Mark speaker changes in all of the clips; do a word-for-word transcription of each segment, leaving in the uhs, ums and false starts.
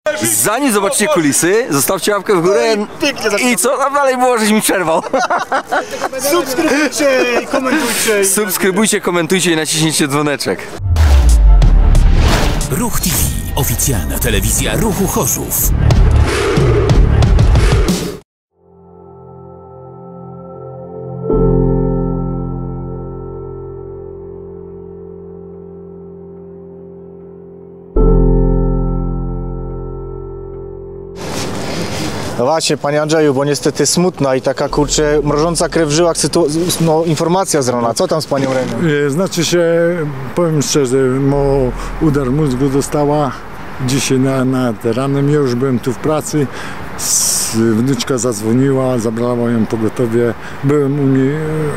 Speaker 1: Zanim zobaczycie kulisy, zostawcie łapkę w górę i co tam dalej było, żeś mi przerwał.
Speaker 2: Subskrybujcie i komentujcie.
Speaker 1: Subskrybujcie, komentujcie i naciśnijcie dzwoneczek.
Speaker 3: Ruch T V, oficjalna telewizja Ruchu Chorzów.
Speaker 2: No właśnie, panie Andrzeju, bo niestety smutna i taka, kurczę, mrożąca krew w żyłach no, informacja z rana. Co tam z panią Renią?
Speaker 4: Znaczy się, powiem szczerze, mo udar mózgu dostała dzisiaj na, nad ranem. Ja już byłem tu w pracy, wnuczka zadzwoniła, zabrała ją pogotowie. Byłem u niej,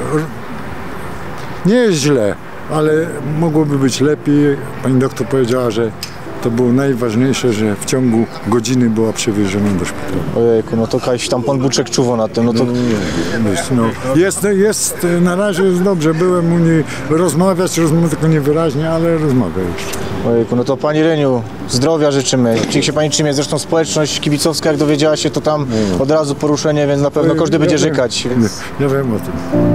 Speaker 4: nie jest źle, ale mogłoby być lepiej. Pani doktor powiedziała, że to było najważniejsze, że w ciągu godziny była przewieziona do szpitala.
Speaker 2: Ojejku, no to kaś tam pan Buczek czuwa na tym, no to...
Speaker 4: No, no, jest, jest, na razie jest dobrze, byłem u niej rozmawiać, rozmawiać tylko niewyraźnie, ale rozmawiam jeszcze.
Speaker 2: Ojejku, no to pani Reniu, zdrowia życzymy. Niech się pani trzymie, zresztą społeczność kibicowska, jak dowiedziała się, to tam od razu poruszenie, więc na pewno każdy
Speaker 4: ja
Speaker 2: będzie
Speaker 4: wiem,
Speaker 2: żykać.
Speaker 4: Więc... Ja wiem o tym.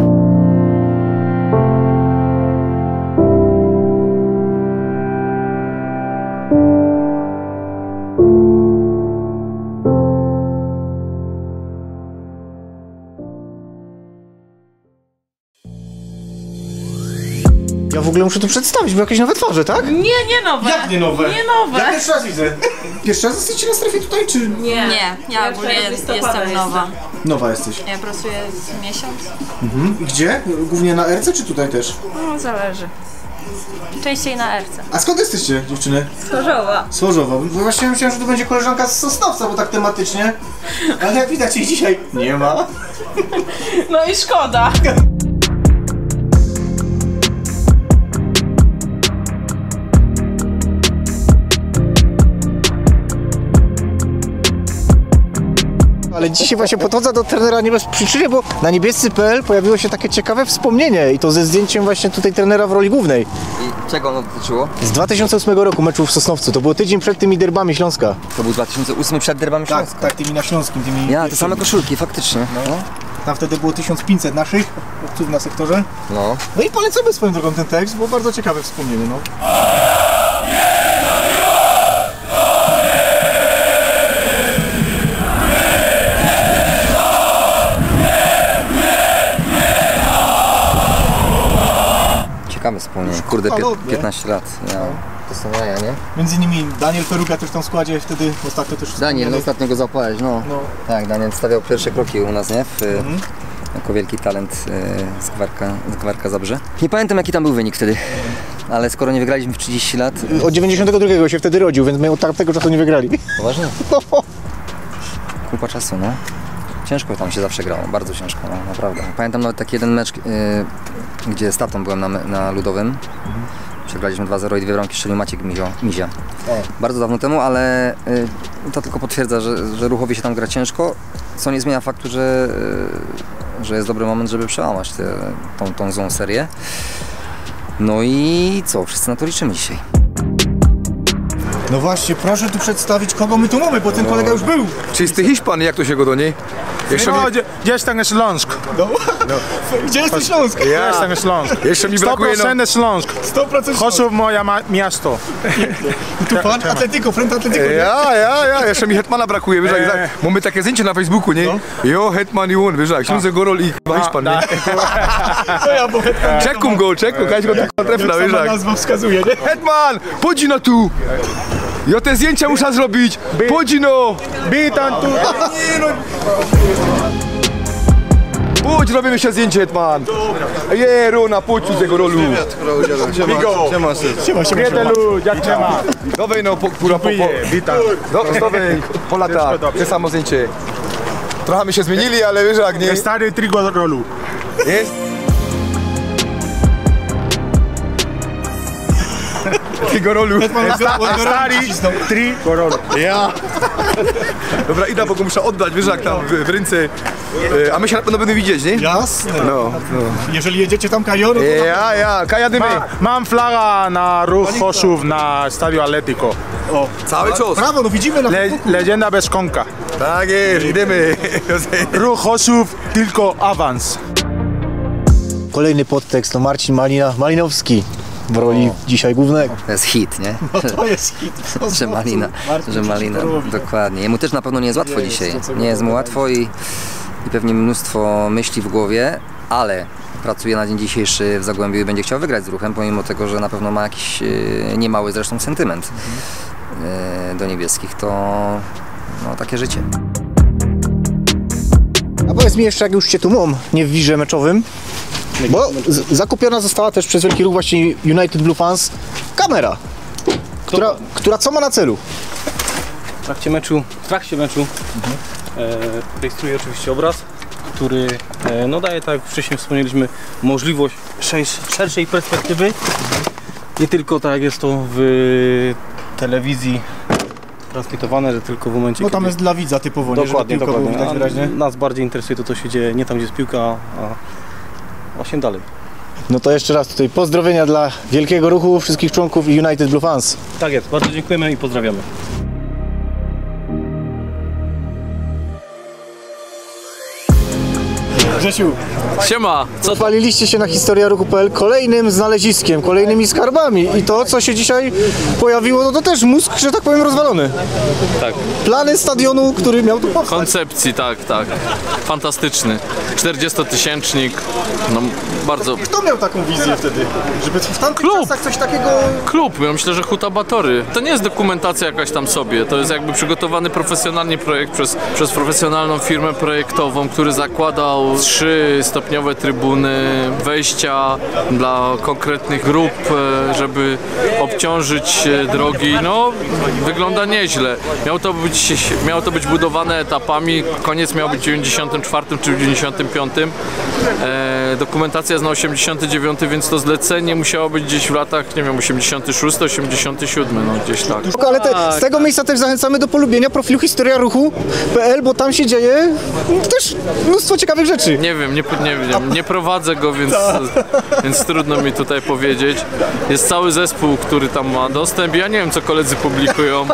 Speaker 2: Ja w ogóle muszę tu przedstawić, bo jakieś nowe twarze, tak?
Speaker 5: Nie, nie nowe.
Speaker 2: Jak nie nowe?
Speaker 5: Nie nowe.
Speaker 2: Ja pierwszy raz widzę. Pierwszy raz jesteście na strefie tutaj, czy...?
Speaker 5: Nie,
Speaker 6: Nie, ja ogólnie jestem nowa.
Speaker 2: Nowa jesteś.
Speaker 6: Ja pracuję z miesiąc.
Speaker 2: Mhm. I gdzie? Głównie na Erce, czy tutaj też?
Speaker 6: No, zależy. Częściej na Erce.
Speaker 2: A skąd jesteście, dziewczyny?
Speaker 6: Z Chorzowa.
Speaker 2: Z Chorzowa. Bo właśnie myślałem, że to będzie koleżanka z Sosnowca, bo tak tematycznie. Ale jak widać, jej dzisiaj nie ma.
Speaker 5: No i szkoda.
Speaker 2: Ale dzisiaj właśnie podchodzę do trenera nie bez przyczyny, bo na niebiescy kropka p l pojawiło się takie ciekawe wspomnienie i to ze zdjęciem właśnie tutaj trenera w roli głównej.
Speaker 1: I czego ono dotyczyło?
Speaker 2: Z dwa tysiące ósmego roku meczu w Sosnowcu. To było tydzień przed tymi derbami Śląska.
Speaker 1: To był dwa tysiące ósmy przed derbami Śląska.
Speaker 2: Tak, tak, tymi na Śląskim. Tymi
Speaker 1: Ja, te same koszulki, faktycznie. No. No.
Speaker 2: Tam wtedy było tysiąc pięćset naszych chłopców na sektorze.
Speaker 1: No.
Speaker 2: No i polecamy swoją drogą ten tekst, bo bardzo ciekawe wspomnienie, no.
Speaker 1: Ciekawe wspomnienie. Kurde, piętnaście lat. Ja. To są jaja, nie?
Speaker 2: Między innymi Daniel Peruga też w tym składzie wtedy ostatnio też...
Speaker 1: Daniel, no ostatnio go złapałeś, no.
Speaker 2: no.
Speaker 1: Tak, Daniel stawiał pierwsze kroki u nas, nie? W,
Speaker 2: mhm.
Speaker 1: Jako wielki talent e, z Gwarka, z Gwarka Zabrze. Nie pamiętam, jaki tam był wynik wtedy, ale skoro nie wygraliśmy w trzydzieści lat...
Speaker 2: Od dziewięćdziesiątego drugiego się wtedy rodził, więc my od tamtego czasu nie wygrali.
Speaker 1: Poważnie?
Speaker 2: No.
Speaker 1: Kupa czasu, no. Ciężko tam się zawsze grało, bardzo ciężko, no, naprawdę. Pamiętam nawet taki jeden mecz, yy, gdzie z tatą byłem na, na Ludowym. Mhm. Przegraliśmy dwa zero i dwie bramki strzelił Maciek Mizio, Mizia. Bardzo dawno temu, ale yy, to tylko potwierdza, że, że Ruchowi się tam gra ciężko, co nie zmienia faktu, że, yy, że jest dobry moment, żeby przełamać tę, tą, tą złą serię. No i co, wszyscy na to liczymy dzisiaj.
Speaker 2: No właśnie, proszę tu przedstawić, kogo my tu mamy, bo ten no. kolega już był.
Speaker 7: Czysty Hiszpan, jak to się go do niej?
Speaker 4: Jeszcze no, mi... gdzie, gdzieś tam jest Śląsk.
Speaker 2: No. No. Gdzie jest Śląsk?
Speaker 4: Ja. Gdzieś tam jest Śląsk.
Speaker 7: Jeszcze mi brakuje...
Speaker 4: sto procent Śląsk.
Speaker 2: sto procent
Speaker 4: Chorzów moje miasto.
Speaker 2: I tu pan Atletyko, front Atletyko.
Speaker 7: Ja, ja, ja, jeszcze mi Hetmana brakuje, wiesz, jak, jak, mamy takie zdjęcie na Facebooku, nie? No. Jo, Hetman i on, wiesz, jak Śląsk Gorol i k***a Hiszpan, nie?
Speaker 2: To ja, bo Hetman...
Speaker 7: Czekum go, czekum, kaś go tylko trefna, wiesz, jak...
Speaker 2: nazwa wskazuje, nie?
Speaker 7: Hetman, podź no tu! Ja te zdjęcia muszę zrobić! Podź no!
Speaker 4: Bitan tu!
Speaker 7: Pójdź, robimy się zdjęcie, Hetman! Je, Rona, pójdź tu z tego rolu!
Speaker 2: Siema, siema, siema, siema.
Speaker 4: Jak cię ma?
Speaker 7: Dowej no, po, po, po, po.
Speaker 4: Witam.
Speaker 7: Dowej, po lata, te samo zdjęcie. Trochę my się zmienili, ale wiesz jak, nie?
Speaker 4: Stary trigo rolu.
Speaker 7: Jest? Ty Gorolu.
Speaker 2: Stary,
Speaker 4: Tri Gorolu.
Speaker 2: ja.
Speaker 7: Dobra, idę, bo go muszę oddać, wiesz jak tam w, w ręce. E, A my się na pewno będziemy widzieć, nie?
Speaker 2: Jasne.
Speaker 7: No.
Speaker 2: Jeżeli jedziecie tam Kajo, no to tam...
Speaker 7: Ja, ja, Kaja dymy.
Speaker 8: Mam flaga na ruch Chorzów na Stadio Atletico.
Speaker 2: O,
Speaker 7: Cały cios.
Speaker 2: brawo, no widzimy na
Speaker 8: Le
Speaker 2: Facebooku.
Speaker 8: legenda bez konka.
Speaker 7: Tak jest, idziemy.
Speaker 8: Ruch Chorzów, tylko awans.
Speaker 2: Kolejny podtekst, to Marcin Malina, Malinowski w roli dzisiaj głównego.
Speaker 1: To jest hit, nie?
Speaker 2: To jest hit.
Speaker 1: Że Malina,
Speaker 2: Marcin
Speaker 1: że Malina, dokładnie. Jemu też na pewno nie jest łatwo
Speaker 2: Jest,
Speaker 1: dzisiaj.
Speaker 2: to co
Speaker 1: Nie jest mu
Speaker 2: go
Speaker 1: łatwo i, i pewnie mnóstwo myśli w głowie, ale pracuje na dzień dzisiejszy w Zagłębiu i będzie chciał wygrać z Ruchem, pomimo tego, że na pewno ma jakiś e, niemały zresztą sentyment e, do niebieskich. To no, takie życie.
Speaker 2: A powiedz mi jeszcze, jak już cię tu mam, nie w wirze meczowym, bo z- zakupiona została też przez Wielki Ruch właśnie United Blue Fans kamera, która, która co ma na celu?
Speaker 9: W trakcie meczu, w trakcie meczu e, rejestruje oczywiście obraz, który e, no daje, tak jak wcześniej wspomnieliśmy, możliwość szersz- szerszej perspektywy. Nie tylko tak jak jest to w telewizji transmitowane, że tylko w momencie,
Speaker 2: No tam
Speaker 9: kiedy...
Speaker 2: jest dla widza typowo, nie, żeby
Speaker 9: Dokładnie,
Speaker 2: piłka była widać
Speaker 9: dokładnie. A
Speaker 2: wyraźnie.
Speaker 9: nas bardziej interesuje to, co się dzieje nie tam, gdzie jest piłka, a właśnie dalej.
Speaker 2: No to jeszcze raz tutaj pozdrowienia dla Wielkiego Ruchu, wszystkich członków i United Blue Fans.
Speaker 9: Tak jest, bardzo dziękujemy i pozdrawiamy.
Speaker 2: Grzesiu,
Speaker 10: Siema, co
Speaker 2: chwaliliście się na historia ruchu kropka p l kolejnym znaleziskiem, kolejnymi skarbami i to, co się dzisiaj pojawiło, no to też mózg, że tak powiem, rozwalony.
Speaker 10: tak?
Speaker 2: Plany stadionu, który miał tu powstać.
Speaker 10: Koncepcji, tak, tak. Fantastyczny. czterdziestotysięcznik. No bardzo.
Speaker 2: Kto miał taką wizję wtedy? Żeby w tamtych
Speaker 10: Klub.
Speaker 2: czasach coś takiego...
Speaker 10: Klub, ja myślę, że Huta Batory. To nie jest dokumentacja jakaś tam sobie. To jest jakby przygotowany profesjonalnie projekt przez, przez profesjonalną firmę projektową, który zakładał trzy stopniowe trybuny, wejścia dla konkretnych grup, e, żeby obciążyć e, drogi. No, wygląda nieźle. Miał to być, miało to być budowane etapami. Koniec miał być w dziewięćdziesiątym czwartym czy w dziewięćdziesiątym piątym. E, dokumentacja jest na osiemdziesiąty dziewiąty, więc to zlecenie musiało być gdzieś w latach, nie wiem, osiemdziesiąty szósty, osiemdziesiąty siódmy, no gdzieś tak.
Speaker 2: Ale te, z tego miejsca też zachęcamy do polubienia profilu historia ruchu kropka p l, bo tam się dzieje też mnóstwo ciekawych rzeczy.
Speaker 10: Nie wiem, nie, nie wiem, nie prowadzę go, więc, więc trudno mi tutaj powiedzieć. Jest cały zespół, który tam ma dostęp. Ja nie wiem, co koledzy publikują.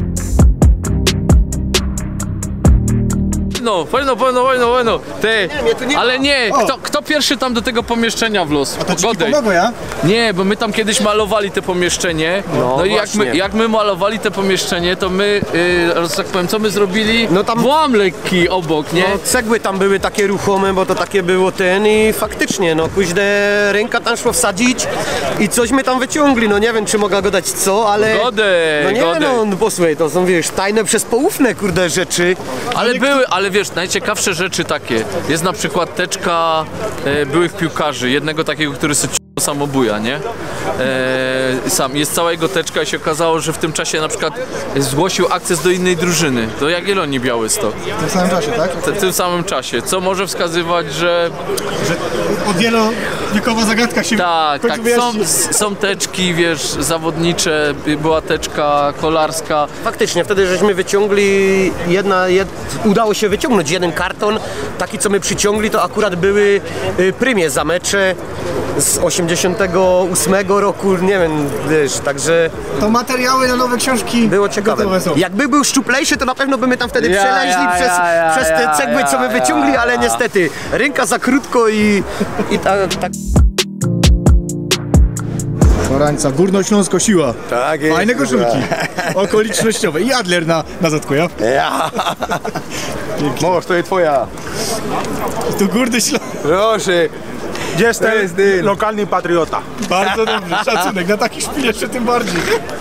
Speaker 10: No, fajno, fajno, fajno, fajno. Ty, ale nie, kto, kto pierwszy tam do tego pomieszczenia wlosł?
Speaker 2: To ci
Speaker 10: Godej.
Speaker 2: pomogę, ja?
Speaker 10: Nie, bo my tam kiedyś malowali te pomieszczenie. No, i jak my, jak my malowali te pomieszczenie, to my, yy, że tak powiem, co my zrobili?
Speaker 11: No tam-
Speaker 10: Włam lekki obok, nie?
Speaker 11: No, cegły tam były takie ruchome, bo to takie było ten i faktycznie, no kuźne ręka tam szło wsadzić i coś my tam wyciągli, no nie wiem, czy mogę go dać co, ale...
Speaker 10: Godej,
Speaker 11: No nie
Speaker 10: godej.
Speaker 11: no, no posłuchaj, to są, wiesz, tajne przez poufne, kurde, rzeczy.
Speaker 10: Ale były, ale wiesz, najciekawsze rzeczy takie. Jest na przykład teczka e, byłych piłkarzy, jednego takiego, który sobie samobuja, nie? E, sam. Jest cała jego teczka i się okazało, że w tym czasie na przykład zgłosił akces do innej drużyny, do Jagiellonii Białystok.
Speaker 2: W tym samym czasie, tak?
Speaker 10: W tym samym czasie, co może wskazywać, że
Speaker 2: Od wielowiekowa zagadka się
Speaker 10: tak,
Speaker 2: w końcu
Speaker 10: tak, są,
Speaker 2: wyjaśni.
Speaker 10: są teczki, wiesz, zawodnicze, była teczka kolarska.
Speaker 11: Faktycznie, wtedy żeśmy wyciągli, jedna, jed, udało się wyciągnąć jeden karton, taki co my przyciągli, to akurat były y, prymie za mecze z osiemdziesiątego ósmego roku, nie wiem, wiesz, także
Speaker 2: To materiały na nowe książki
Speaker 11: było ciekawe.
Speaker 2: gotowe są.
Speaker 11: Jakby był szczuplejszy, to na pewno by my tam wtedy
Speaker 10: Ja,
Speaker 11: przeleźli
Speaker 10: ja,
Speaker 11: przez,
Speaker 10: ja, ja,
Speaker 11: przez te
Speaker 10: ja,
Speaker 11: cegły, co my
Speaker 10: ja,
Speaker 11: wyciągli,
Speaker 10: ja,
Speaker 11: ale
Speaker 10: ja.
Speaker 11: niestety ręka za krótko i, i tak... tak.
Speaker 2: Porańca, Górnośląsko siła.
Speaker 7: Tak jest.
Speaker 2: Fajne koszulki. Okolicznościowe. I Adler na, na zatku, ja?
Speaker 7: Ja. Moż, to jest twoja.
Speaker 2: Tu Górny Śląsk.
Speaker 7: Proszę.
Speaker 8: Jestem
Speaker 7: To jest deal.
Speaker 8: lokalny patriota.
Speaker 2: Bardzo dobrze, szacunek. Na taki szpil jeszcze tym bardziej.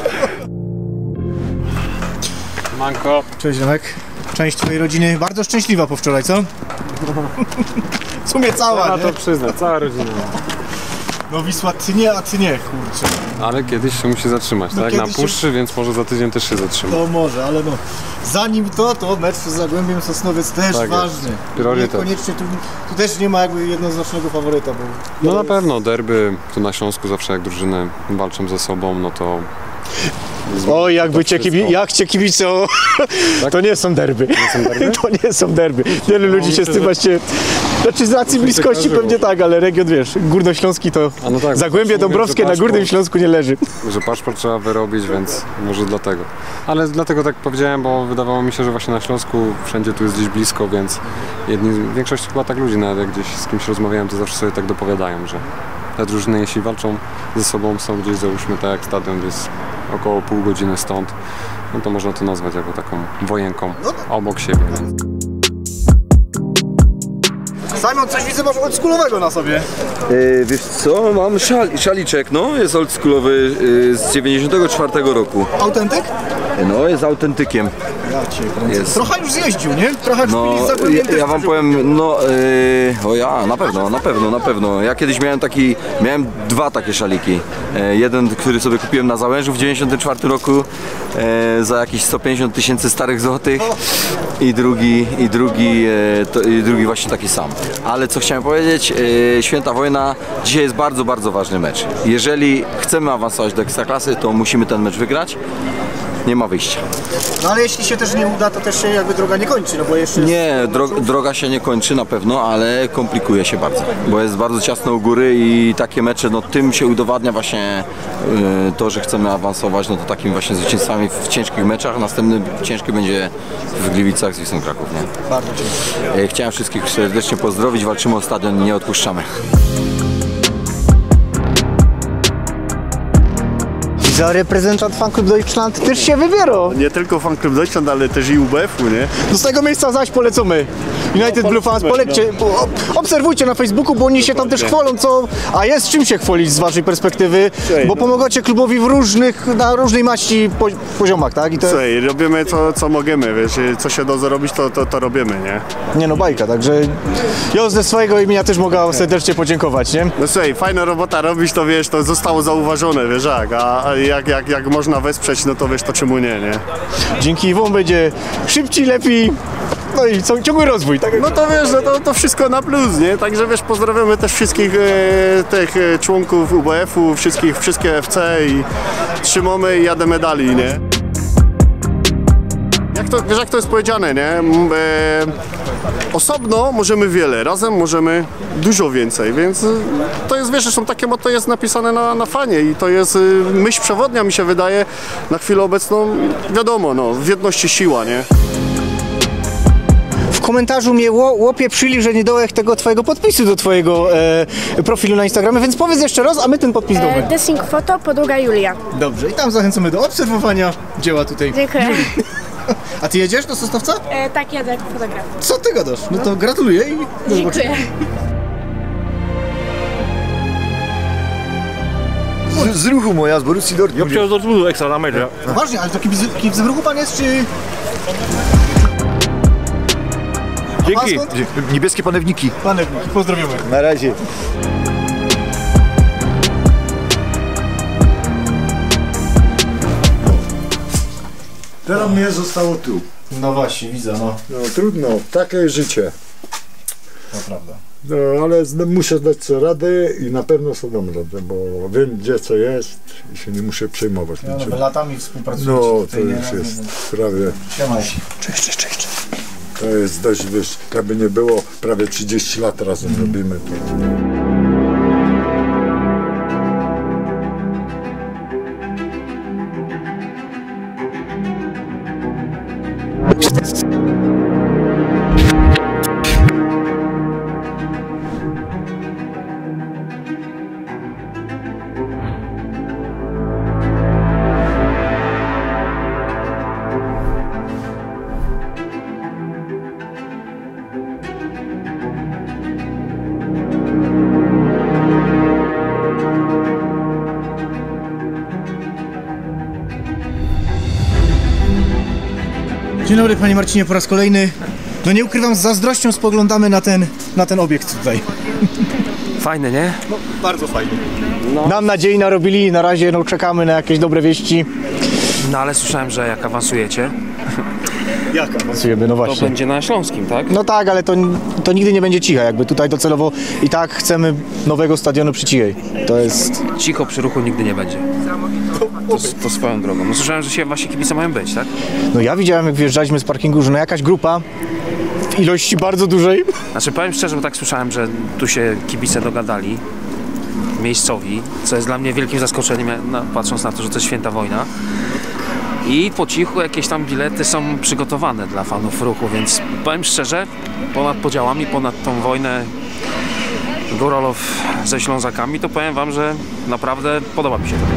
Speaker 8: Manko.
Speaker 2: Cześć, Remek. Część twojej rodziny bardzo szczęśliwa po wczoraj, co? W sumie cała, nie?
Speaker 8: przyznać, cała rodzina.
Speaker 2: No Wisła tnie, a tnie, kurczę.
Speaker 12: Ale kiedyś się musi zatrzymać,
Speaker 2: No
Speaker 12: tak?
Speaker 2: kiedyś
Speaker 12: Na
Speaker 2: się-
Speaker 12: puszczy, więc może za tydzień też się zatrzyma.
Speaker 2: To może, ale no. Zanim to, to mecz z Zagłębiem Sosnowiec też
Speaker 12: Tak jest.
Speaker 2: ważny.
Speaker 12: Priorytet.
Speaker 2: Niekoniecznie tu, tu też nie ma jakby jednoznacznego faworyta, bo...
Speaker 12: No na pewno derby, tu na Śląsku zawsze jak drużyny walczą ze sobą, no to
Speaker 2: Oj, jakby cię kibi- jak cię kibice, o, to nie są derby. To nie są derby. Wielu ludzi się z tym właśnie... Znaczy z racji bliskości pewnie tak, ale region, wiesz, Górnośląski to
Speaker 12: no tak,
Speaker 2: Zagłębie Dąbrowskie na Górnym Śląsku nie leży.
Speaker 12: Że paszport trzeba wyrobić, więc może dlatego. Ale dlatego tak powiedziałem, bo wydawało mi się, że właśnie na Śląsku wszędzie tu jest gdzieś blisko, więc jedni, większość chyba tak ludzi, nawet jak gdzieś z kimś rozmawiałem, to zawsze sobie tak dopowiadają, że te drużyny, jeśli walczą ze sobą, są gdzieś, załóżmy tak jak stadion jest około pół godziny stąd, no to można to nazwać jako taką wojenką obok siebie.
Speaker 2: Simon, coś widzę, masz oldschoolowego na sobie.
Speaker 13: Yy, wiesz co, mam szal, szaliczek, no, jest oldschoolowy yy, z dziewięćdziesiątego czwartego roku.
Speaker 2: Autentyk?
Speaker 13: No, jest autentykiem.
Speaker 2: Ja cię
Speaker 13: Jest.
Speaker 2: Trochę już zjeździł, nie? Trochę
Speaker 13: No, ja, ja wam powiem, no, yy, o ja, na pewno, na pewno, na pewno. Ja kiedyś miałem taki, miałem dwa takie szaliki. E, jeden, który sobie kupiłem na Załężu w dziewięćdziesiątym czwartym roku e, za jakieś sto pięćdziesiąt tysięcy starych złotych i drugi, i drugi, e, to, i drugi właśnie taki sam. Ale co chciałem powiedzieć, e, Święta Wojna, dzisiaj jest bardzo, bardzo ważny mecz. Jeżeli chcemy awansować do Ekstraklasy, to musimy ten mecz wygrać. Nie ma wyjścia.
Speaker 2: No ale jeśli się też nie uda, to też się jakby droga nie kończy, no bo jeszcze...
Speaker 13: Nie, dro droga się nie kończy na pewno, ale komplikuje się bardzo, bo jest bardzo ciasno u góry i takie mecze, no tym się udowadnia właśnie yy, to, że chcemy awansować, no to takimi właśnie zwycięstwami w ciężkich meczach. Następny ciężki będzie w Gliwicach z Wisłą Kraków, nie?
Speaker 2: Bardzo ciężko.
Speaker 13: Yy, chciałem wszystkich serdecznie pozdrowić, walczymy o stadion, nie odpuszczamy.
Speaker 2: Za reprezentant Fanclub Deutschland też się wybiorą.
Speaker 14: Nie tylko Fanclub Deutschland, ale też i U B F-u, nie?
Speaker 2: No z tego miejsca zaś polecamy. United
Speaker 14: No,
Speaker 2: Blue Fans, polećcie,
Speaker 14: no.
Speaker 2: obserwujcie na Facebooku, bo oni się tam też chwalą, co... A jest czym się chwalić z waszej perspektywy,
Speaker 14: Słuchaj,
Speaker 2: bo
Speaker 14: no.
Speaker 2: pomagacie klubowi w różnych, na różnej maści po, poziomach, tak? I to...
Speaker 14: Słuchaj, robimy co, co możemy, wiesz, co się da zrobić, to, to, to robimy, nie?
Speaker 2: Nie no, bajka, także ja ze swojego imienia też mogę serdecznie podziękować, nie?
Speaker 14: No słuchaj, fajna robota robić, to wiesz, to zostało zauważone, wiesz jak, a a jak, jak, jak można wesprzeć, no to wiesz, to czemu nie, nie?
Speaker 2: Dzięki wam będzie szybciej, lepiej, no i co, ciągły rozwój, tak?
Speaker 14: No to wiesz, no to, to wszystko na plus, nie? Także wiesz, pozdrawiamy też wszystkich e, tych e, członków U B F-u, wszystkich, wszystkie F C i trzymamy i jadę medali, nie? Jak to, wiesz, jak to jest powiedziane, nie? E, osobno możemy wiele, razem możemy dużo więcej, więc to jest, wiesz, zresztą takie motto jest napisane na, na fanie i to jest myśl przewodnia, mi się wydaje, na chwilę obecną, wiadomo, no, w jedności siła, nie?
Speaker 2: W komentarzu mnie łopie przyli, że nie dołek tego twojego podpisu do twojego e, profilu na Instagramie, więc powiedz jeszcze raz, a my ten podpis damy.
Speaker 15: E, Dessing Foto, podłoga Julia.
Speaker 2: Dobrze, i tam zachęcamy do obserwowania dzieła tutaj.
Speaker 15: Dziękuję.
Speaker 2: A ty jedziesz do Sosnowca?
Speaker 15: E, tak, jadę jako fotograf.
Speaker 2: Co ty gadasz? No to gratuluję i do
Speaker 15: Dziękuję.
Speaker 16: Z, z ruchu moja, z Borussii Dortmund.
Speaker 8: Ja przyjechałem z Dortmundu ekstra na mecz.
Speaker 2: No ważnie, ale to kibic, kibic w ruchu pan jest, czy...
Speaker 16: Dzięki. Niebieskie panewniki.
Speaker 2: Panewniki, pozdrawiamy.
Speaker 16: Na razie.
Speaker 4: Teraz mnie zostało tu.
Speaker 2: No właśnie, widzę, no.
Speaker 4: No trudno, takie życie.
Speaker 2: To prawda.
Speaker 4: No, ale zda- muszę dać sobie radę i na pewno sobie dam radę, bo wiem gdzie co jest i się nie muszę przejmować.
Speaker 2: No,
Speaker 4: niczym.
Speaker 2: no, latami współpracujecie.
Speaker 4: No, to
Speaker 2: tutaj,
Speaker 4: już
Speaker 2: nie?
Speaker 4: jest prawie.
Speaker 2: Siemaj. Cześć, cześć, cześć.
Speaker 4: To jest dość, wiesz, jakby nie było, prawie trzydzieści lat razem
Speaker 2: Mhm.
Speaker 4: robimy to.
Speaker 2: Dzień dobry panie Marcinie, po raz kolejny. No nie ukrywam, z zazdrością spoglądamy na ten, na ten obiekt tutaj.
Speaker 17: Fajny, nie?
Speaker 2: No, bardzo fajny. No. Nam nadziei narobili, na razie no, czekamy na jakieś dobre wieści.
Speaker 17: No ale słyszałem, że jak awansujecie,
Speaker 2: Jak awansujemy, no właśnie.
Speaker 17: To będzie na Śląskim, tak?
Speaker 2: No tak, ale to, to nigdy nie będzie cicha, jakby tutaj docelowo i tak chcemy nowego stadionu przy Cichej. To jest...
Speaker 17: Cicho przy Ruchu nigdy nie będzie. To, to swoją drogą. No słyszałem, że się właśnie kibice mają być, tak?
Speaker 2: No ja widziałem, jak wjeżdżaliśmy z parkingu, że no jakaś grupa w ilości bardzo dużej.
Speaker 17: Znaczy powiem szczerze, bo tak słyszałem, że tu się kibice dogadali, miejscowi, co jest dla mnie wielkim zaskoczeniem, na, patrząc na to, że to jest święta wojna. I po cichu jakieś tam bilety są przygotowane dla fanów Ruchu, więc powiem szczerze, ponad podziałami, ponad tą wojnę Góralow ze Ślązakami, to powiem wam, że naprawdę podoba mi się to.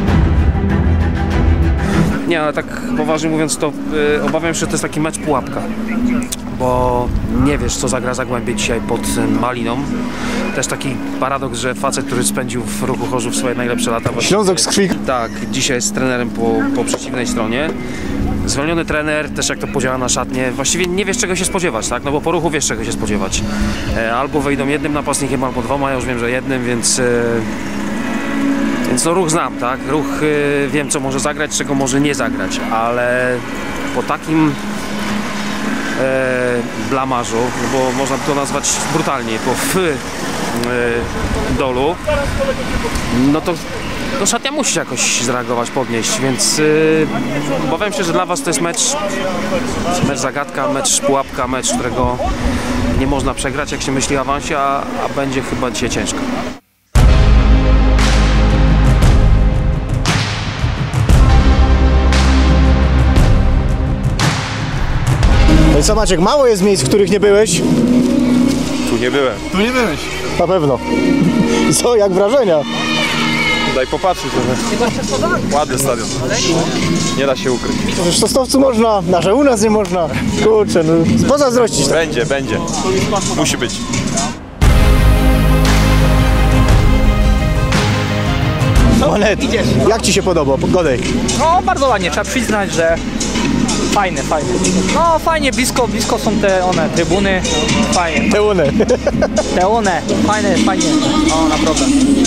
Speaker 17: Nie, ale tak poważnie mówiąc, to yy, obawiam się, że to jest taki mecz pułapka, bo nie wiesz, co zagra Zagłębie dzisiaj pod Maliną. Też taki paradoks, że facet, który spędził w Ruchu Chorzów swoje najlepsze lata.
Speaker 2: Ślązok z krwi.
Speaker 17: Tak, dzisiaj jest trenerem po, po przeciwnej stronie. Zwolniony trener, też jak to podziała na szatnie, właściwie nie wiesz, czego się spodziewać, tak? No bo po Ruchu wiesz, czego się spodziewać. E, albo wejdą jednym napastnikiem, albo dwoma, ja już wiem, że jednym, więc... E, Więc no Ruch znam, tak? Ruch y, wiem, co może zagrać, czego może nie zagrać, ale po takim e, blamarzu, no bo można to nazwać brutalnie, po f y, dolu, no to no szatnia musi jakoś zareagować, podnieść, więc y, obawiam się, że dla was to jest mecz, mecz zagadka, mecz pułapka, mecz, którego nie można przegrać, jak się myśli o awansie, a, a będzie chyba dzisiaj ciężko.
Speaker 2: No i co Maciek, mało jest miejsc, w których nie byłeś?
Speaker 18: Tu nie byłem.
Speaker 2: Tu nie byłeś? Na pewno. I co, jak wrażenia?
Speaker 18: Daj popatrzeć trochę. Ładny stadion. Nie da się ukryć.
Speaker 2: W Sosnowcu można, na że u nas nie można. Kurczę, no pozazdrościć.
Speaker 18: Będzie, będzie. Musi być.
Speaker 2: Monet, jak ci się podoba? Godej.
Speaker 19: No bardzo ładnie, trzeba przyznać, że fajne, fajne. No fajnie, blisko, blisko są te one, trybuny, fajnie.
Speaker 2: Te one.
Speaker 19: Te one, fajne, fajnie, no naprawdę.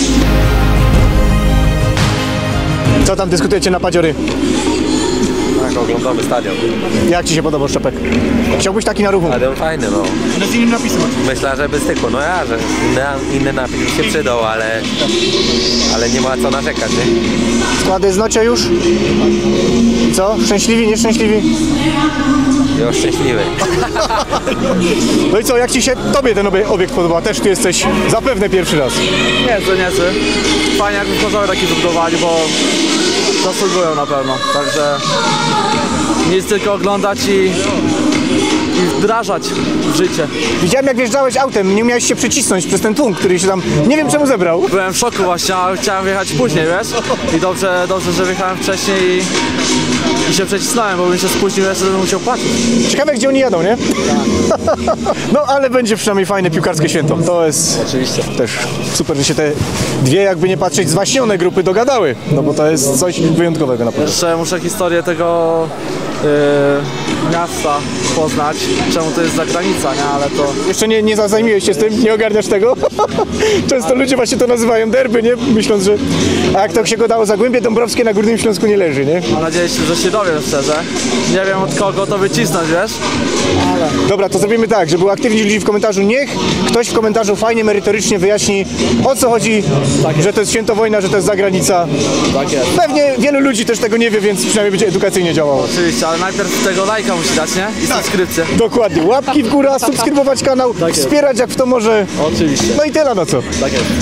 Speaker 2: Co tam dyskutujecie na Padziory?
Speaker 18: Tak, oglądamy stadion.
Speaker 2: Jak ci się podobał Szczepek? Chciałbyś taki na Ruchu?
Speaker 20: Stadion fajny, no.
Speaker 2: No z innym napisem.
Speaker 20: Myślę, że by stykło. No ja, że inny, inny napis by się przydał, ale, ale nie ma co narzekać, nie?
Speaker 2: Składy znacie już? I co? Szczęśliwi, nieszczęśliwi?
Speaker 20: Już szczęśliwy.
Speaker 2: No i co, jak ci się tobie ten obiekt podoba? Też tu jesteś zapewne pierwszy raz.
Speaker 19: Niezły, niezły. Fajnie jakby tworzyły takie zbudowali, bo zasługują na pewno. Także nic tylko oglądać i, i wdrażać w życie.
Speaker 2: Widziałem jak wjeżdżałeś autem, nie umiałeś się przycisnąć przez ten tłum, który się tam nie wiem czemu zebrał.
Speaker 19: Byłem w szoku właśnie, ale chciałem wjechać później, wiesz? I dobrze, dobrze, że wjechałem wcześniej i, i się przecisnąłem, bo bym się spóźnił, jeszcze bym musiał płacić.
Speaker 2: Ciekawe gdzie oni jadą, nie? No ale będzie przynajmniej fajne piłkarskie święto. To jest
Speaker 19: oczywiście
Speaker 2: też super, że się te dwie jakby nie patrzeć zwaśnione grupy dogadały. No bo to jest coś wyjątkowego naprawdę.
Speaker 19: Jeszcze muszę historię tego yy, miasta poznać, czemu to jest zagranica, nie? Ale to...
Speaker 2: Jeszcze nie, nie zajmujesz się z tym, nie ogarniasz tego? Często ludzie właśnie to nazywają derby, nie? Myśląc, że... A jak to się gadało, Zagłębie Dąbrowskie na Górnym Śląsku nie leży, nie?
Speaker 19: Mam nadzieję, że się dowiem szczerze. Nie wiem od kogo to wycisnąć, wiesz? Ale...
Speaker 2: Dobra, to zrobimy tak, żeby było aktywni ludzi w komentarzu. Niech ktoś w komentarzu fajnie, merytorycznie wyjaśni, o co chodzi, tak że to jest świętowojna, że to jest zagranica.
Speaker 19: Tak jest.
Speaker 2: Pewnie wielu ludzi też tego nie wie, więc przynajmniej będzie edukacyjnie działało.
Speaker 19: Oczywiście, ale najpierw tego lajka musi dać, nie? I tak. Subskrypcję.
Speaker 2: Dokładnie. Łapki w górę, subskrybować kanał, tak wspierać jak w to może.
Speaker 19: Oczywiście.
Speaker 2: No i tyle, no co.
Speaker 19: Tak jest.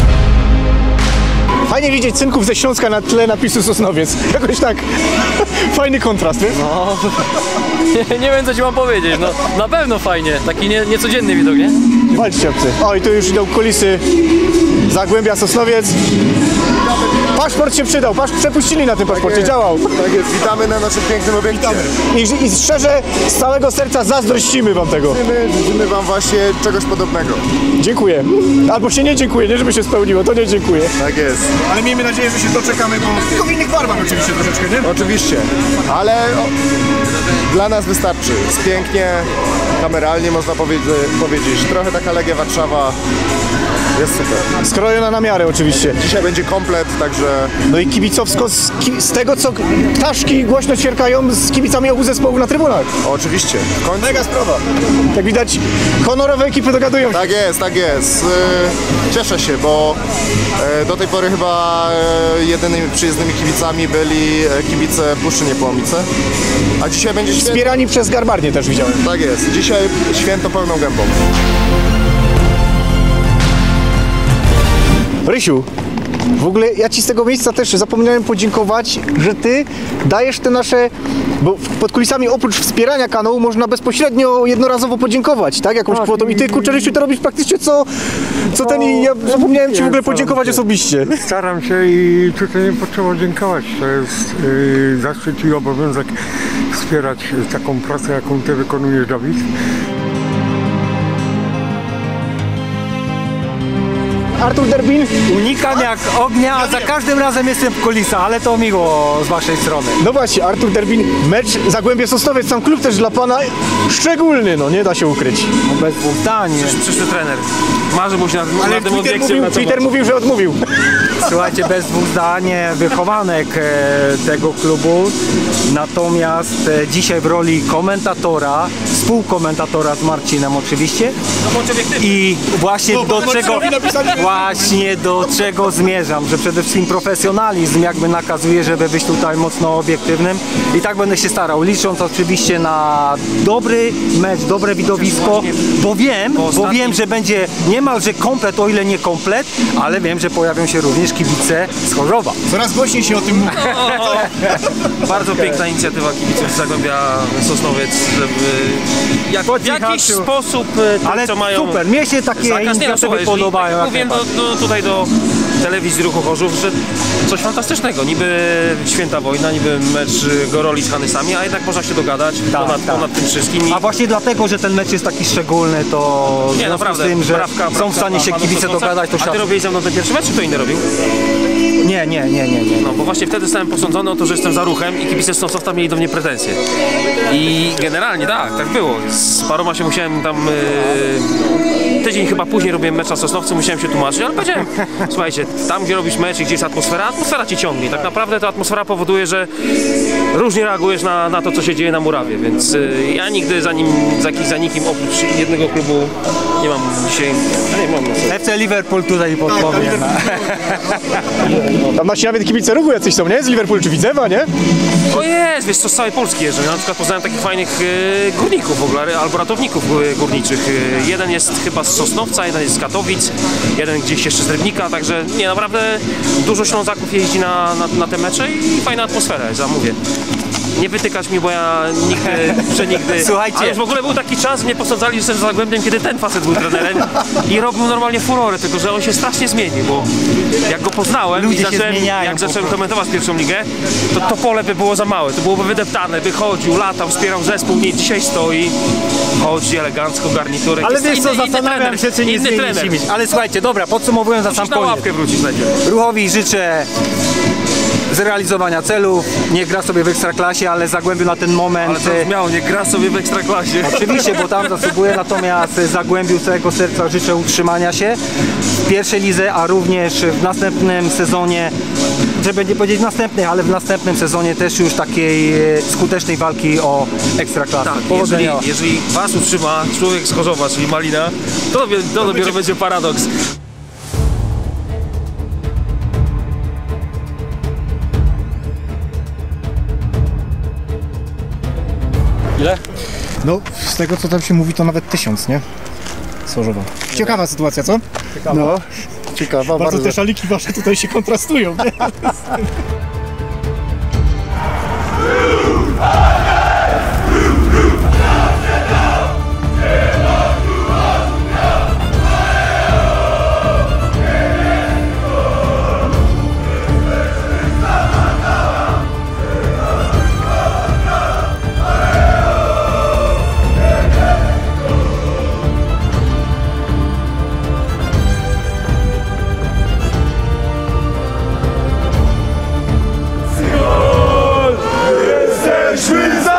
Speaker 2: Fajnie widzieć synków ze Śląska na tle napisu Sosnowiec. Jakoś tak fajny kontrast, wiesz?
Speaker 19: No, nie, nie wiem co ci mam powiedzieć, no na pewno fajnie, taki nie, niecodzienny widok, nie?
Speaker 2: Walczcie obcy. O i tu już idą kulisy Zagłębia Sosnowiec. Paszport się przydał, pasz przepuścili na tym paszporcie, tak działał.
Speaker 14: Tak jest, witamy na naszym pięknym obiekcie.
Speaker 2: I, I szczerze, z całego serca zazdrościmy wam tego.
Speaker 14: Życzymy, życzymy wam właśnie czegoś podobnego.
Speaker 2: Dziękuję. Albo się nie dziękuję, nie żeby się spełniło, to nie dziękuję.
Speaker 14: Tak jest.
Speaker 2: Ale miejmy nadzieję, że się doczekamy, bo tylko w innych barwach oczywiście troszeczkę, nie?
Speaker 14: Oczywiście, ale o, dla nas wystarczy. Jest pięknie, kameralnie można powiedzieć, powiedzieć. Trochę taka Legia Warszawa. jest super.
Speaker 2: Skrojona na miarę oczywiście.
Speaker 14: Dzisiaj będzie komplet, także...
Speaker 2: No i kibicowsko, z, ki z tego co ptaszki głośno ćwierkają, z kibicami obu zespołów na trybunach.
Speaker 14: Oczywiście. W końcu.
Speaker 2: Mega sprawa. Jak widać, honorowe ekipy dogadują się.
Speaker 14: Tak jest, tak jest. Cieszę się, bo do tej pory chyba jedynymi przyjezdnymi kibicami byli kibice Puszczy Niepołomice. A dzisiaj będzie święto.
Speaker 2: Wspierani przez Garbarnię też widziałem.
Speaker 14: Tak jest. Dzisiaj święto pełną gębą.
Speaker 2: Rysiu, w ogóle ja Ci z tego miejsca też zapomniałem podziękować, że Ty dajesz te nasze, bo pod kulisami oprócz wspierania kanału można bezpośrednio, jednorazowo podziękować, tak? Jakąś
Speaker 4: Tak,
Speaker 2: kwotą. I Ty, kurczę, Rysiu, to robisz praktycznie co, co ten i ja zapomniałem Ci w ogóle podziękować osobiście.
Speaker 4: Staram się i tutaj nie potrzeba dziękować. To jest yy, zaszczyt i obowiązek wspierać taką pracę, jaką Ty wykonujesz, Dawid.
Speaker 2: Artur Derbin?
Speaker 21: Unikam jak ognia, a za każdym razem jestem w kulisach, ale to miło z waszej strony.
Speaker 2: No właśnie, Artur Derbin, mecz Zagłębie Sosnowiec, sam klub też dla pana szczególny, no nie da się ukryć.
Speaker 21: No bez dwóch zdań.
Speaker 9: Przyszły trener. Marzy mu się na,
Speaker 2: Ale
Speaker 9: na tym
Speaker 2: Twitter,
Speaker 9: obiekcie.
Speaker 2: mówił, Twitter mówił, że odmówił.
Speaker 21: Słuchajcie, bez dwóch zdań wychowanek e, tego klubu, natomiast e, dzisiaj w roli komentatora, współkomentatora z Marcinem oczywiście.
Speaker 9: No bądź obiektywny.
Speaker 21: I właśnie
Speaker 2: No,
Speaker 21: do czego, właśnie do czego zmierzam, że przede wszystkim profesjonalizm jakby nakazuje, żeby być tutaj mocno obiektywnym i tak będę się starał, licząc oczywiście na dobry mecz, dobre widowisko, bo wiem, bo wiem, że będzie niemalże komplet, o ile nie komplet, ale wiem, że pojawią się również kibice z Chorzowa.
Speaker 2: Coraz głośniej się o tym mówi.
Speaker 9: Bardzo piękna inicjatywa kibiców z Zagłębia Sosnowiec, żeby jak, w jakiś sposób to,
Speaker 21: ale
Speaker 9: co mają...
Speaker 21: super, mnie się takie
Speaker 9: zakaz, nie, no,
Speaker 21: inicjatywy
Speaker 9: słuchaj,
Speaker 21: podobają.
Speaker 9: Tak mówię do, do, tutaj do telewizji Ruchu Chorzów, że coś fantastycznego. Niby święta wojna, niby mecz Goroli z Hanysami, a jednak można się dogadać
Speaker 21: Tak,
Speaker 9: ponad,
Speaker 21: tak.
Speaker 9: ponad tym wszystkim. I...
Speaker 21: A właśnie dlatego, że ten mecz jest taki szczególny, to w
Speaker 9: Nie,
Speaker 21: związku
Speaker 9: naprawdę,
Speaker 21: z tym, że
Speaker 9: brawka,
Speaker 21: są
Speaker 9: brawka
Speaker 21: w stanie się
Speaker 9: pana
Speaker 21: kibice
Speaker 9: Sosnowca.
Speaker 21: dogadać, to
Speaker 9: A ty
Speaker 21: szacun.
Speaker 9: robiłeś ze mną ten pierwszy mecz, czy to inny robił?
Speaker 21: Nie, nie, nie, nie, nie.
Speaker 9: No bo właśnie wtedy zostałem posądzony o to, że jestem za Ruchem i kibice Sosnowca mieli do mnie pretensje. I generalnie tak, tak było. Z paroma się musiałem tam... Yy, tydzień chyba później robiłem mecz na Sosnowcu, musiałem się tłumaczyć, ale powiedziałem, słuchajcie, tam gdzie robisz mecz i gdzie jest atmosfera, atmosfera cię ciągnie. Tak naprawdę ta atmosfera powoduje, że różnie reagujesz na, na to, co się dzieje na murawie, więc yy, ja nigdy za nim, za, za nikim oprócz jednego klubu nie mam dzisiaj... Nie mam no
Speaker 21: F C Liverpool tutaj podpowiem.
Speaker 2: Tam nasi nawet kibice Ruchu jacyś są, nie? Z Liverpoolu czy Widzewa, nie?
Speaker 9: O jest, wiesz co, z całej Polski jeżdżę. Na przykład poznałem takich fajnych e, górników w ogóle, albo ratowników e, górniczych. E, jeden jest chyba z Sosnowca, jeden jest z Katowic, jeden gdzieś jeszcze z Rybnika, także nie, naprawdę dużo Ślązaków jeździ na, na, na te mecze i fajna atmosfera jest, zamówię. Nie wytykać mi, bo ja nigdy, przenigdy...
Speaker 21: Słuchajcie.
Speaker 9: Ale już w ogóle był taki czas, mnie posądzali, że jestem Zagłębiem, kiedy ten facet był trenerem i robił normalnie furorę, tylko że on się strasznie zmienił, bo jak go poznałem
Speaker 21: Ludzie
Speaker 9: i
Speaker 21: się
Speaker 9: zacząłem,
Speaker 21: zmieniają
Speaker 9: jak
Speaker 21: po
Speaker 9: zacząłem
Speaker 21: prostu.
Speaker 9: komentować pierwszą ligę, to to pole by było za małe, to byłoby wydeptane, by chodził, latał, wspierał zespół, nie, dzisiaj stoi, chodzi elegancko, garniturek.
Speaker 21: Ale
Speaker 9: Jest
Speaker 21: wiesz co,
Speaker 9: inny- inny
Speaker 21: zastanawiam
Speaker 9: trener,
Speaker 21: się, czy nie
Speaker 9: inny
Speaker 21: zmieni
Speaker 9: trener.
Speaker 21: się mieć. Ale słuchajcie, dobra, podsumowując za sam
Speaker 9: Musisz na
Speaker 21: koniec.
Speaker 9: ławkę wrócić najpierw.
Speaker 21: Ruchowi życzę zrealizowania celów, nie gra sobie w Ekstraklasie, ale Zagłębiu na ten moment...
Speaker 9: Ale to brzmiało, nie gra sobie w Ekstraklasie.
Speaker 21: Oczywiście, bo tam zasługuje, natomiast Zagłębiu z całego serca życzę utrzymania się w pierwszej lidze, a również w następnym sezonie, żeby nie powiedzieć następnych, ale w następnym sezonie też już takiej e, skutecznej walki o Ekstraklasę.
Speaker 9: Tak, jeżeli,
Speaker 21: Powodzenia.
Speaker 9: jeżeli was utrzyma człowiek z Chorzowa, czyli Malina, to, to, to dopiero będzie paradoks. Ile?
Speaker 2: No, z tego co tam się mówi, to nawet tysiąc, nie? Z Chorzowa. Ciekawa sytuacja, co?
Speaker 14: Ciekawa. No, ciekawa
Speaker 2: Bardzo,
Speaker 14: bardzo.
Speaker 2: te szaliki wasze tutaj się kontrastują, nie?
Speaker 22: Jesteśmy za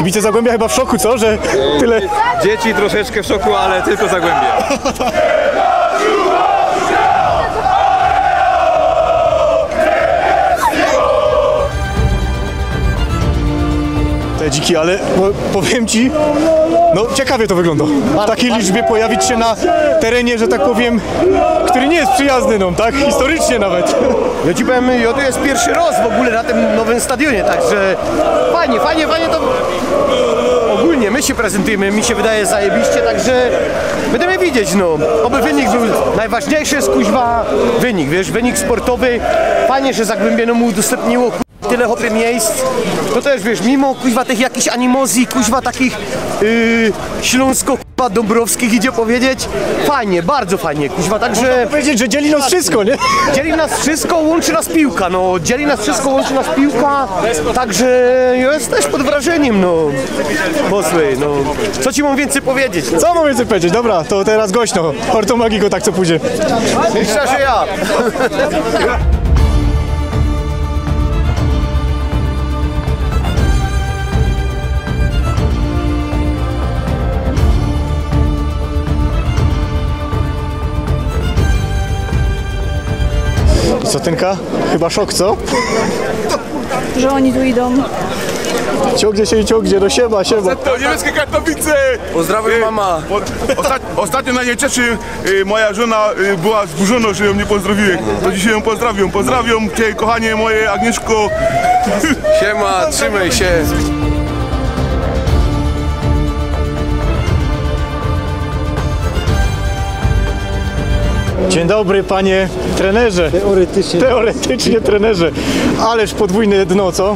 Speaker 2: Kibice Zagłębia chyba w szoku, co? Że tyle...
Speaker 18: Dzieci troszeczkę w szoku, ale tylko Zagłębie.
Speaker 2: Te dziki, ale po, powiem ci, no ciekawie to wygląda. W takiej liczbie pojawić się na terenie, że tak powiem, który nie jest przyjazny nam, tak? Historycznie nawet.
Speaker 11: Ja ci powiem, ja to jest pierwszy raz w ogóle na tym nowym stadionie, także fajnie, fajnie, fajnie to... Ogólnie my się prezentujemy, mi się wydaje zajebiście, także będziemy widzieć, no. Oby wynik był, najważniejszy jest kuźwa wynik, wiesz, wynik sportowy. Fajnie, że Zagłębie mu udostępniło tyle hopy miejsc, to też wiesz, mimo kuźwa tych jakichś animozji, kuźwa takich yy, śląsko kuźwa dąbrowskich idzie powiedzieć, fajnie, bardzo fajnie, kuźwa, także...
Speaker 2: Można powiedzieć, że dzieli nas wszystko, nie?
Speaker 11: Dzieli nas wszystko, łączy nas piłka, no, dzieli nas wszystko, łączy nas piłka, także jest też pod wrażeniem, no, posłuchaj, no, co ci mam więcej powiedzieć? No?
Speaker 2: Co mam więcej powiedzieć? Dobra, to teraz gośno, Orto Magico, tak co pójdzie.
Speaker 11: Myślę, że ja.
Speaker 2: Co, Tynka? Chyba szok, co?
Speaker 15: Że oni tu idą.
Speaker 2: Ciągnie się i ciągnie, no siema, siema.
Speaker 3: To niemieckie Katowice!
Speaker 18: Pozdrawiam mama.
Speaker 3: Ostat, ostatnio na Nieczeszy y, moja żona y, była zburzona, że ją nie pozdrowiłem. To dzisiaj ją pozdrawiam. Pozdrawiam cię, kochanie moje, Agnieszko.
Speaker 18: Siema, trzymaj się.
Speaker 2: Dzień dobry, panie trenerze. Teoretycznie. Teoretycznie trenerze. Ależ podwójne dno, co?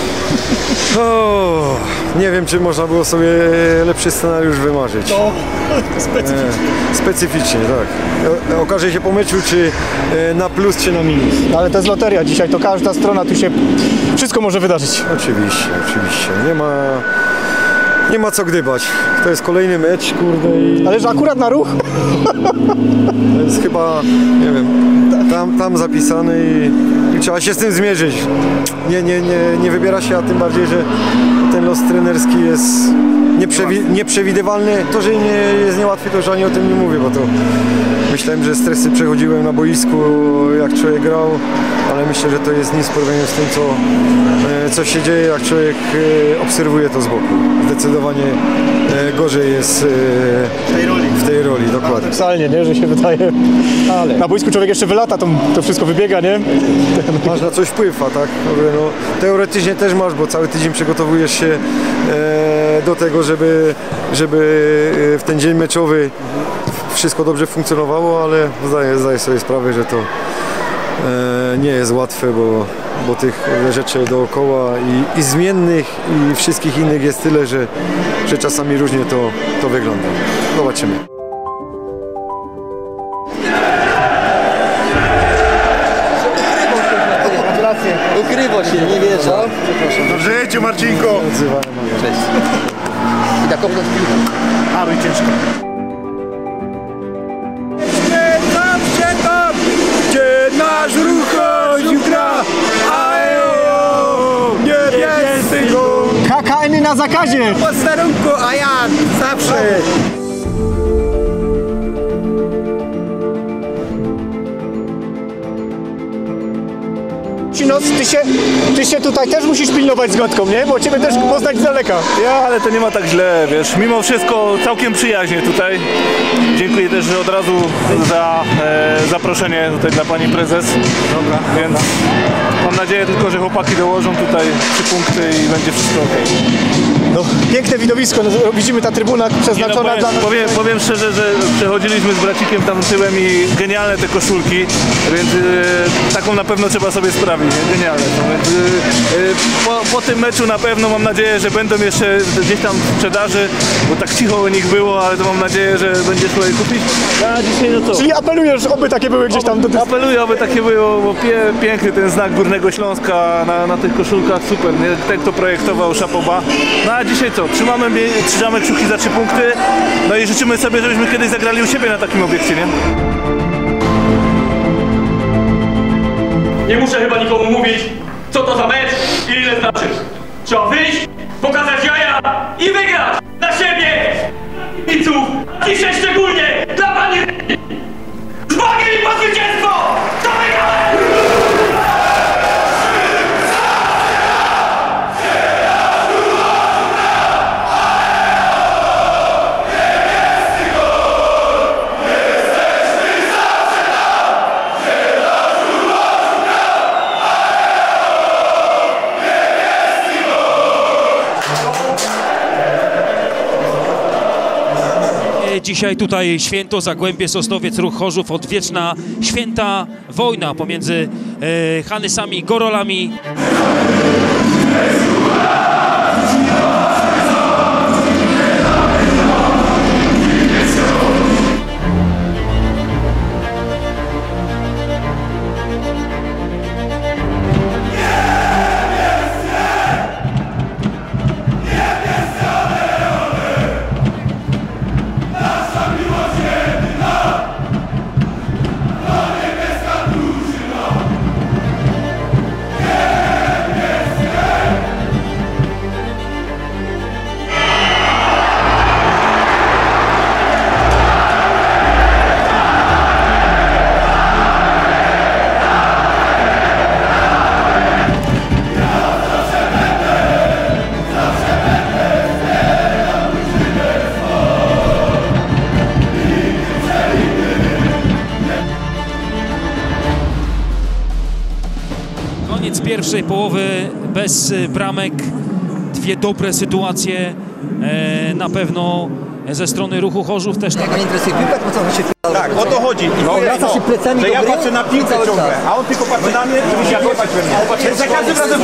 Speaker 22: O, nie wiem, czy można było sobie lepszy scenariusz wymarzyć.
Speaker 2: No, specyficznie.
Speaker 22: E, specyficznie, tak. E, okaże się po meczu, czy e, na plus, czy na minus.
Speaker 2: Ale to jest loteria dzisiaj, to każda strona tu się... Wszystko może wydarzyć.
Speaker 22: Oczywiście, oczywiście. Nie ma... Nie ma co gdybać. To jest kolejny mecz, kurde i...
Speaker 2: Ale że akurat na ruch?
Speaker 22: To jest chyba, nie wiem, tam, tam zapisany i, i trzeba się z tym zmierzyć. Nie, nie, nie, nie wybiera się, a tym bardziej, że ten los trenerski jest nieprzewi nieprzewidywalny. To, że nie jest niełatwy, to już ani o tym nie mówię, bo to myślałem, że stresy przechodziłem na boisku, jak człowiek grał, ale myślę, że to jest nic w porównaniu z tym, co, co się dzieje, jak człowiek obserwuje to z boku. Zdecydowanie gorzej jest w tej roli, w tej roli dokładnie.
Speaker 2: Paradoksalnie, nie, że się wydaje. Ale na boisku człowiek jeszcze wylata, to, to wszystko wybiega, nie?
Speaker 22: Masz na coś wpływ, a tak? No, teoretycznie też masz, bo cały tydzień przygotowujesz się e, do tego, żeby, żeby w ten dzień meczowy wszystko dobrze funkcjonowało, ale zdaję, zdaję sobie sprawę, że to e, nie jest łatwe, bo, bo tych rzeczy dookoła i, i zmiennych i wszystkich innych jest tyle, że, że czasami różnie to, to wygląda. Zobaczymy.
Speaker 1: Ukrywa się, nie wierzę.
Speaker 3: Dobrze jedzie, Marcinko.
Speaker 1: Cześć. I tak kopnąć piłkę.
Speaker 2: A, no i ciężko.
Speaker 3: Nie tam się tam, gdzie nasz ruch chodził gra. Ajo, niebiescy go.
Speaker 2: K K N na zakazie.
Speaker 11: Po starunku, a ja zawsze.
Speaker 2: Noc, ty się, ty się tutaj też musisz pilnować z Gotką, nie? Bo ciebie też poznać z daleka.
Speaker 23: Ja, ale to nie ma tak źle, wiesz, mimo wszystko całkiem przyjaźnie tutaj. Dziękuję też od razu za e, zaproszenie tutaj dla pani prezes. Dobra. Więc mam nadzieję tylko, że chłopaki dołożą tutaj trzy punkty i będzie wszystko ok.
Speaker 2: No, piękne widowisko, no, widzimy ta trybuna przeznaczona
Speaker 23: nie, no, powiem,
Speaker 2: dla nas.
Speaker 23: Powiem, powiem szczerze, że przechodziliśmy z bracikiem tam tyłem i genialne te koszulki, więc e, taką na pewno trzeba sobie sprawić, nie? Genialne. No, więc, e, po, po tym meczu na pewno mam nadzieję, że będą jeszcze gdzieś tam w sprzedaży, bo tak cicho o nich było, ale to mam nadzieję, że będzie szło je kupić. A dzisiaj no co?
Speaker 2: Czyli apelujesz, oby takie były gdzieś tam do dys...
Speaker 23: Apeluję, aby takie było, bo pie, piękny ten znak Górnego Śląska na, na tych koszulkach, super, nie? Ten kto projektował, szapoba. No a dzisiaj co? Trzymamy, trzymamy kciuki za trzy punkty, no i życzymy sobie, żebyśmy kiedyś zagrali u siebie na takim obiekcie, nie?
Speaker 24: Nie muszę chyba nikomu mówić, co to za mecz i ile znaczy. Trzeba wyjść, pokazać jaja spotkania i wygrać dla siebie, dla kibiców, dzisiaj szczególnie dla pani z Bogiem i po zwycięstwo! To wygrałem!
Speaker 5: Dzisiaj tutaj święto, Zagłębie, Sosnowiec, Ruch Chorzów, odwieczna święta wojna pomiędzy e, Hanysami i Gorolami. Koniec pierwszej połowy bez bramek, dwie dobre sytuacje e, na pewno ze strony Ruchu Chorzów też.
Speaker 6: Jak mnie interesuje piłka, to co się
Speaker 8: tak, o to chodzi.
Speaker 6: No, wraca się plecami
Speaker 8: że
Speaker 6: do
Speaker 8: ja
Speaker 6: gry
Speaker 8: patrzę na piłkę ciągle, a on tylko patrzy na mnie, to mi się jak we mnie. Za każdym razem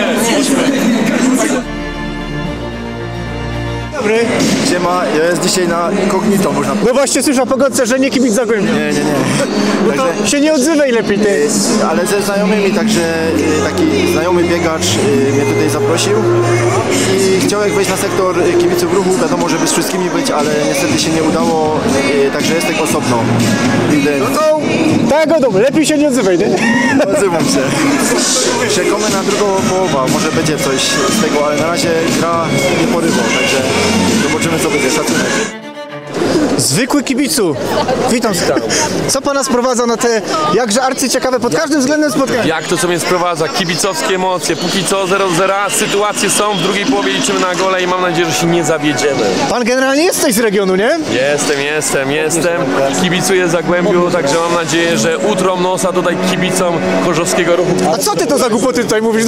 Speaker 16: Dobry. Siema, ja jest dzisiaj na incognito, można powiedzieć.
Speaker 2: No właśnie słyszę o pogodce, że nie kibic Zagłębia.
Speaker 16: Nie, nie, nie.
Speaker 2: No to
Speaker 16: Także,
Speaker 2: się nie odzywaj lepiej ty.
Speaker 16: ale ze znajomymi, także taki znajomy biegacz mnie tutaj zaprosił i chciał jak wejść na sektor kibiców Ruchu, wiadomo, żeby z wszystkimi być, ale niestety się nie udało, także jestem osobno.
Speaker 2: No to tak godą, lepiej się nie odzywaj, nie?
Speaker 16: Odzywam się. Czekamy na drugą połowę, może będzie coś z tego, ale na razie gra nie porywa, także zobaczymy co będzie, szacunek.
Speaker 2: Zwykły kibicu, witam stary. Co pana sprowadza na te jakże arcyciekawe pod każdym względem spotkania?
Speaker 7: Jak to co mnie sprowadza? Kibicowskie emocje, póki co zero zero, sytuacje są, w drugiej połowie liczymy na gole i mam nadzieję, że się nie zawiedziemy.
Speaker 2: Pan generalnie jesteś z regionu, nie?
Speaker 7: Jestem, jestem, jestem, kibicuję Zagłębiu, także mam nadzieję, że utrą nosa tutaj kibicom chorzowskiego Ruchu.
Speaker 2: A co ty to za głupoty tutaj mówisz?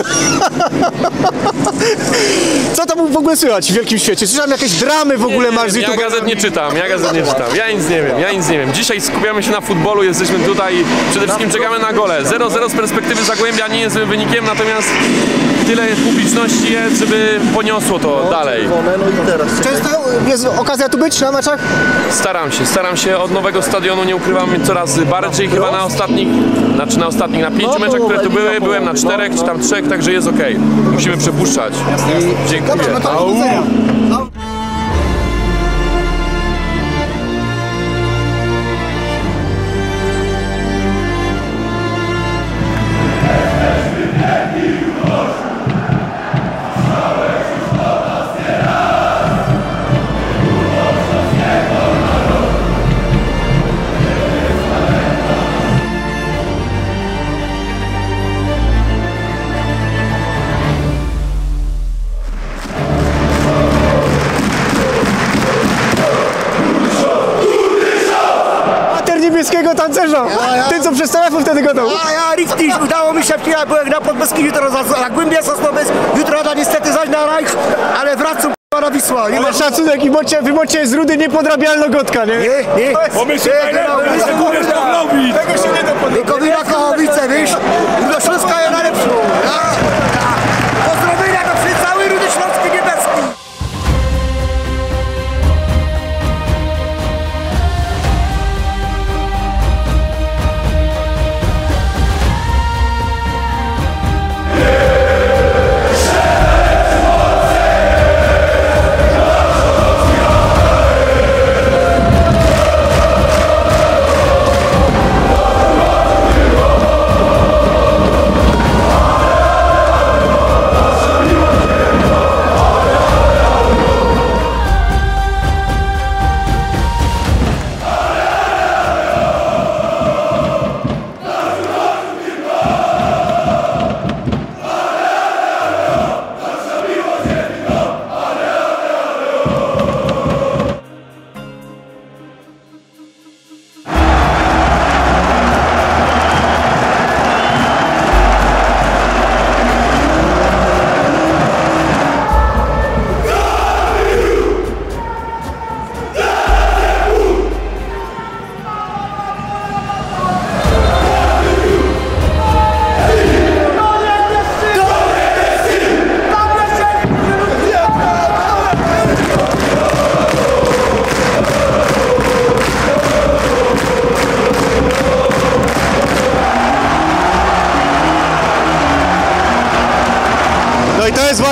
Speaker 2: Co tam w ogóle słychać w wielkim świecie? Słyszałem jakieś dramy w ogóle masz z
Speaker 7: Ja gazet nie czytam, ja gazet nie czytam, ja nic nie wiem, ja nic nie wiem. Dzisiaj skupiamy się na futbolu, jesteśmy tutaj, przede wszystkim czekamy na gole. zero zero z perspektywy Zagłębia nie jest złym wynikiem, natomiast tyle publiczności jest, żeby poniosło to dalej.
Speaker 2: Często jest okazja tu być na meczach?
Speaker 7: Staram się, staram się od nowego stadionu, nie ukrywam, coraz bardziej, chyba na ostatnich, znaczy na ostatnich, na pięciu meczach, które tu były, byłem na czterech czy tam trzech, także jest okej. Musimy przepuszczać. Dziękuję.
Speaker 2: niebieskiego tancerza! Ja, ja. Ty co przez telefon wtedy gadał?
Speaker 11: Ja, ja, Riftisz, udało mi się, ja byłem na Podbeskidziu, teraz na, na Głębie Sosnowiec, jutro da niestety zaś na Reich, ale wracam na Wisła.
Speaker 2: Nie ale szacunek i mocie, wy mocie z Rudy niepodrabialno gotka, nie?
Speaker 11: Nie, nie.
Speaker 2: Bo my się tego się nie dopodobia.
Speaker 11: Tylko wy na Kołowice, wiesz? Do Śląska jest najlepszą. Pozdrowienia do wszystkich, cały Rudy Śląski niebieski.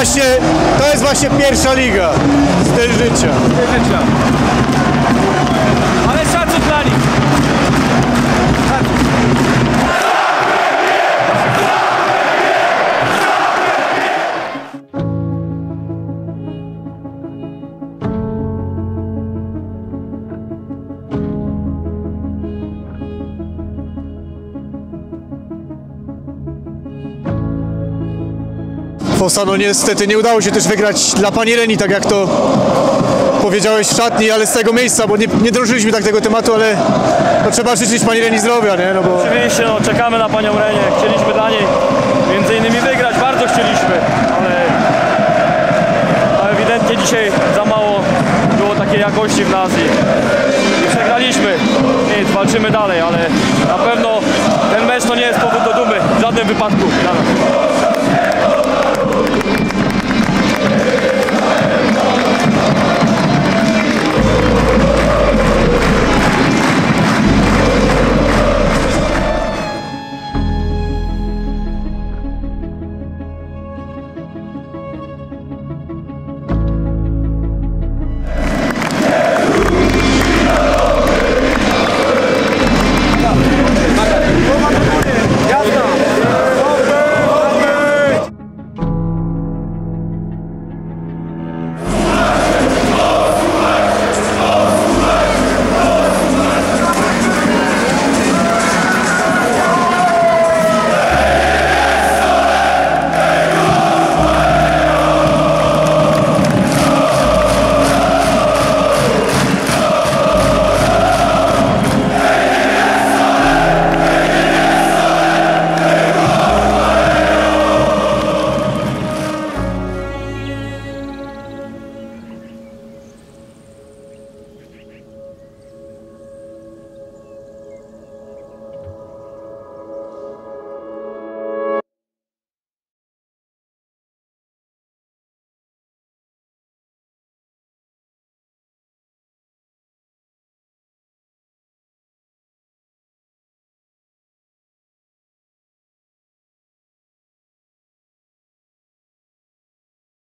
Speaker 2: właśnie, to jest właśnie pierwsza liga. Styl życia.
Speaker 23: Styl życia. Ale szacun dla nich.
Speaker 2: Fossa, no niestety nie udało się też wygrać dla pani Reni, tak jak to powiedziałeś w szatni, ale z tego miejsca, bo nie, nie drążyliśmy tak tego tematu, ale no, trzeba życzyć pani Reni zdrowia, nie? No bo...
Speaker 23: Oczywiście, no, czekamy na panią Renię, chcieliśmy dla niej między innymi wygrać, bardzo chcieliśmy, ale, ale ewidentnie dzisiaj za mało było takiej jakości w nas i, i przegraliśmy. Nic, walczymy dalej, ale na pewno ten mecz to nie jest powód do dumy w żadnym wypadku dla nas.